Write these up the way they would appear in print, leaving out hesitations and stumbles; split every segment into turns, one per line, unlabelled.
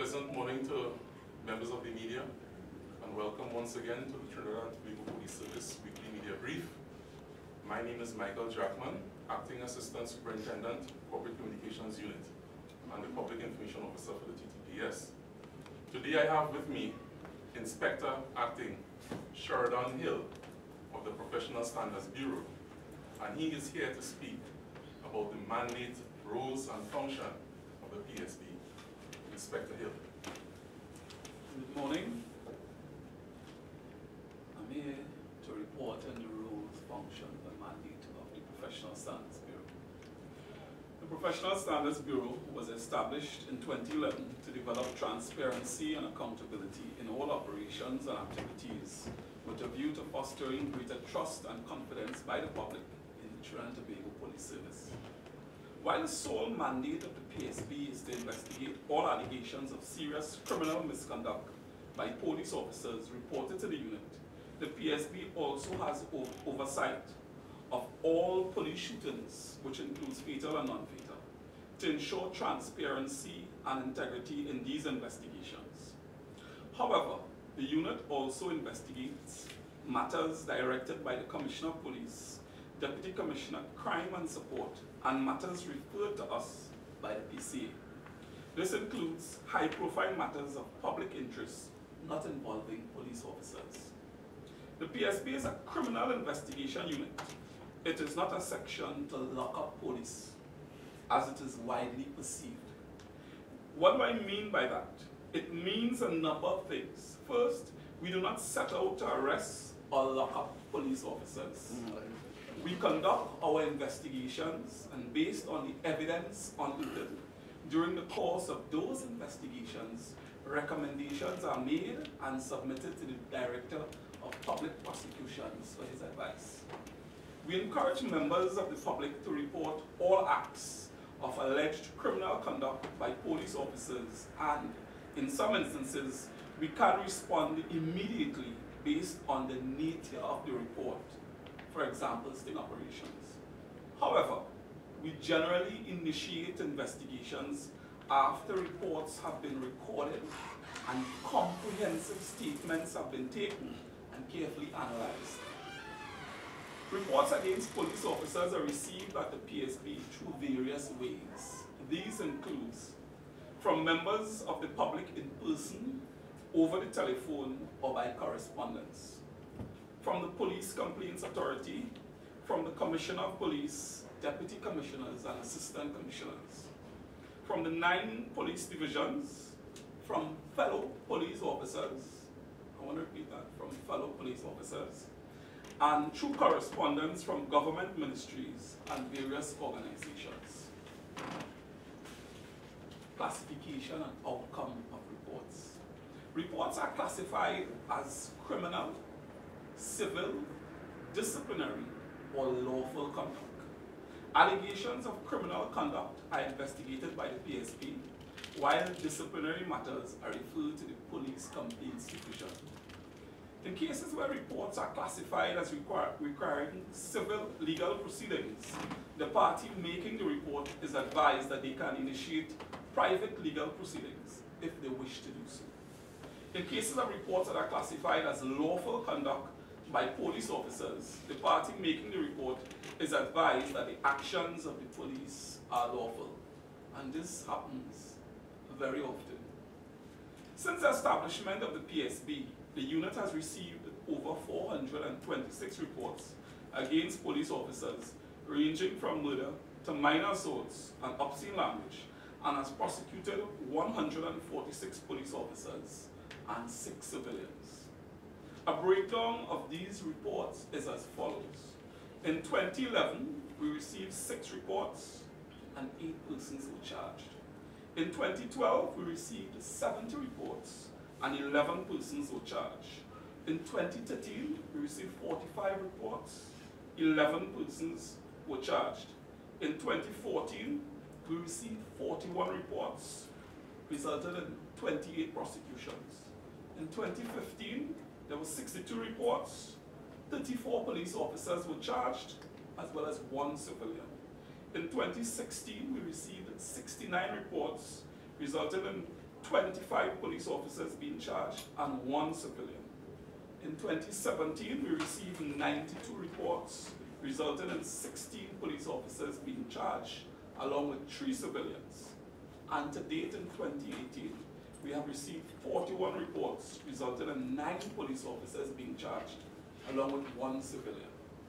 Pleasant morning to members of the media, and welcome once again to the Trinidad and Tobago Police Service Weekly Media Brief. My name is Michael Jackman, Acting Assistant Superintendent, Corporate Communications Unit, and the Public Information Officer for the TTPS. Today I have with me Inspector Acting Sheridan Hill of the Professional Standards Bureau, and he is here to speak about the mandate, roles, and function of the PSB. Inspector Hill.
Good morning. I'm here to report on the roles, functions, and mandate of the Professional Standards Bureau. The Professional Standards Bureau was established in 2011 to develop transparency and accountability in all operations and activities with a view to fostering greater trust and confidence by the public in the Trinidad and Tobago Police Service. While the sole mandate of the PSB is to investigate all allegations of serious criminal misconduct by police officers reported to the unit, the PSB also has oversight of all police shootings, which includes fatal and non-fatal, to ensure transparency and integrity in these investigations. However, the unit also investigates matters directed by the Commissioner of Police, Deputy Commissioner Crime and Support, and matters referred to us by the PCA. This includes high-profile matters of public interest not involving police officers. The PSB is a criminal investigation unit. It is not a section to lock up police, as it is widely perceived. What do I mean by that? It means a number of things. First, we do not set out to arrest or lock up police officers. We conduct our investigations, and based on the evidence unearthed during the course of those investigations, recommendations are made and submitted to the Director of Public Prosecutions for his advice. We encourage members of the public to report all acts of alleged criminal conduct by police officers, and in some instances, we can respond immediately based on the nature of the report. For example, sting operations. However, we generally initiate investigations after reports have been recorded and comprehensive statements have been taken and carefully analyzed. Reports against police officers are received at the PSB through various ways. These include from members of the public in person, over the telephone, or by correspondence. From the Police Complaints Authority, from the Commissioner of Police, Deputy Commissioners, and Assistant Commissioners. From the 9 police divisions, from fellow police officers, I want to repeat that, from fellow police officers, and through correspondence from government ministries and various organizations. Classification and outcome of reports. Reports are classified as criminal, civil, disciplinary, or lawful conduct. Allegations of criminal conduct are investigated by the PSB, while disciplinary matters are referred to the Police Complaints Division. In cases where reports are classified as requiring civil legal proceedings, the party making the report is advised that they can initiate private legal proceedings if they wish to do so. In cases of reports that are classified as lawful conduct by police officers, the party making the report is advised that the actions of the police are lawful. And this happens very often. Since the establishment of the PSB, the unit has received over 426 reports against police officers, ranging from murder to minor assaults and obscene language, and has prosecuted 146 police officers and 6 civilians. A breakdown of these reports is as follows. In 2011, we received 6 reports and 8 persons were charged. In 2012, we received 70 reports and 11 persons were charged. In 2013, we received 45 reports, 11 persons were charged. In 2014, we received 41 reports, resulted in 28 prosecutions. In 2015, there were 62 reports, 34 police officers were charged, as well as 1 civilian. In 2016, we received 69 reports, resulting in 25 police officers being charged and 1 civilian. In 2017, we received 92 reports, resulting in 16 police officers being charged, along with 3 civilians. And to date in 2018, we have received 41 reports, resulting in 9 police officers being charged, along with 1 civilian.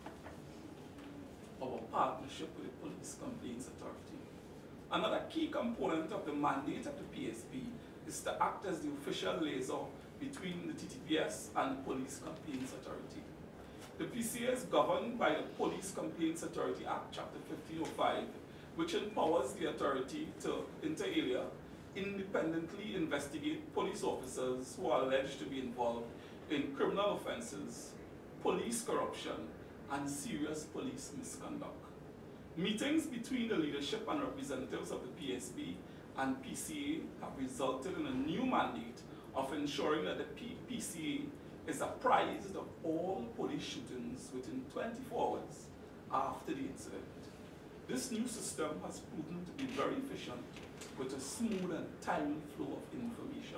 Our partnership with the Police Complaints Authority. Another key component of the mandate of the PSB is to act as the official liaison between the TTPS and the Police Complaints Authority. The PCA is governed by the Police Complaints Authority Act, Chapter 1505, which empowers the authority to, inter alia, independently investigate police officers who are alleged to be involved in criminal offenses, police corruption, and serious police misconduct. Meetings between the leadership and representatives of the PSB and PCA have resulted in a new mandate of ensuring that the PCA is apprised of all police shootings within 24 hours after the incident. This new system has proven to be very efficient with a smooth and timely flow of information.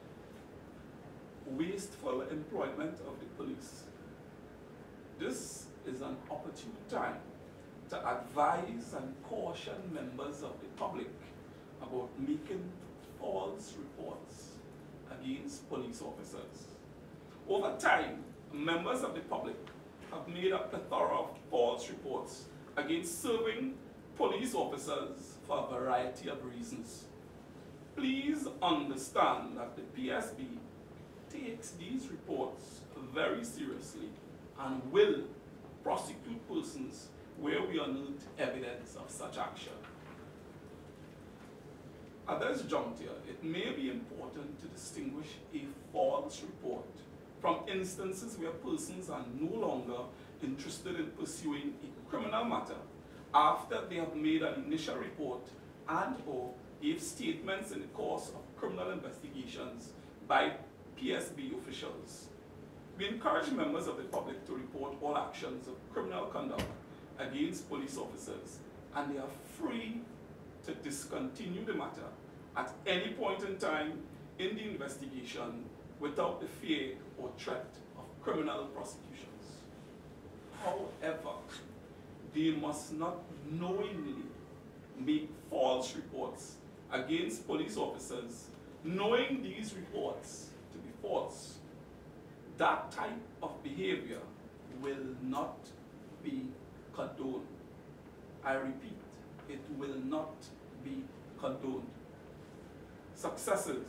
Wasteful employment of the police. This is an opportune time to advise and caution members of the public about making false reports against police officers. Over time, members of the public have made a plethora of false reports against serving police officers for a variety of reasons. Please understand that the PSB takes these reports very seriously and will prosecute persons where we unearth evidence of such action. At this juncture, it may be important to distinguish a false report from instances where persons are no longer interested in pursuing a criminal matter after they have made an initial report and/or gave statements in the course of criminal investigations by PSB officials. We encourage members of the public to report all actions of criminal conduct against police officers, and they are free to discontinue the matter at any point in time in the investigation without the fear or threat of criminal prosecutions. However, they must not knowingly make false reports against police officers, knowing these reports to be false. That type of behavior will not be condoned. I repeat, it will not be condoned. Successes.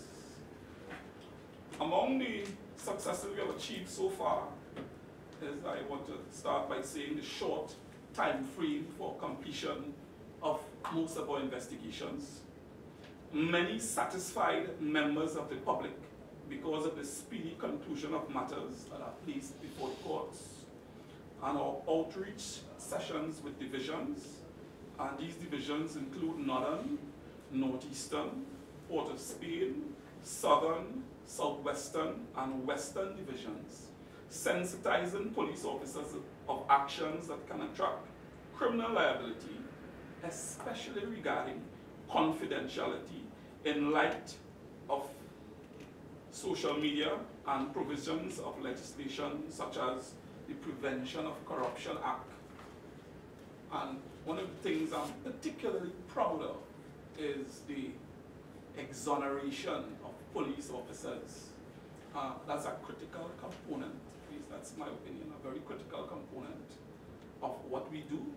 Among the successes we have achieved so far is, I want to start by saying, the short time frame for completion of most of our investigations. Many satisfied members of the public because of the speedy conclusion of matters that are placed before the courts, and our outreach sessions with divisions, and these divisions include Northern, Northeastern, Port of Spain, Southern, Southwestern, and Western divisions, sensitizing police officers of actions that can attract criminal liability, especially regarding confidentiality in light of social media and provisions of legislation such as the Prevention of Corruption Act. And one of the things I'm particularly proud of is the exoneration of police officers. That's a critical component, at least that's my opinion, a very critical component of what we do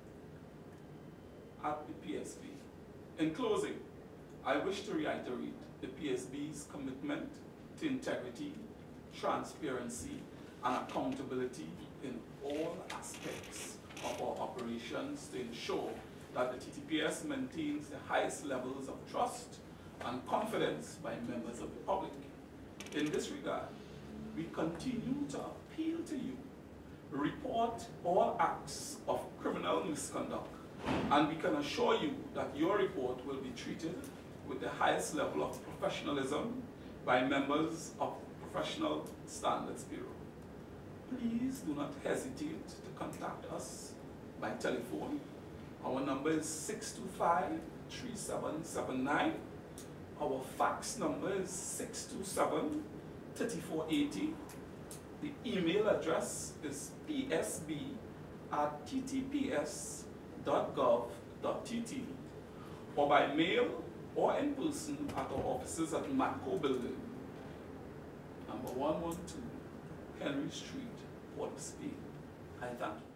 at the PSB. In closing, I wish to reiterate the PSB's commitment to integrity, transparency, and accountability in all aspects of our operations to ensure that the TTPS maintains the highest levels of trust and confidence by members of the public. In this regard, we continue to appeal to you, report all acts of criminal misconduct, and we can assure you that your report will be treated with the highest level of professionalism by members of the Professional Standards Bureau. Please do not hesitate to contact us by telephone. Our number is 625-3779. Our fax number is 627-3480. The email address is psb@ttps.gov.tt, or by mail or in person at our offices at Matco Building, number 112 Henry Street, Port of Spain. I thank you.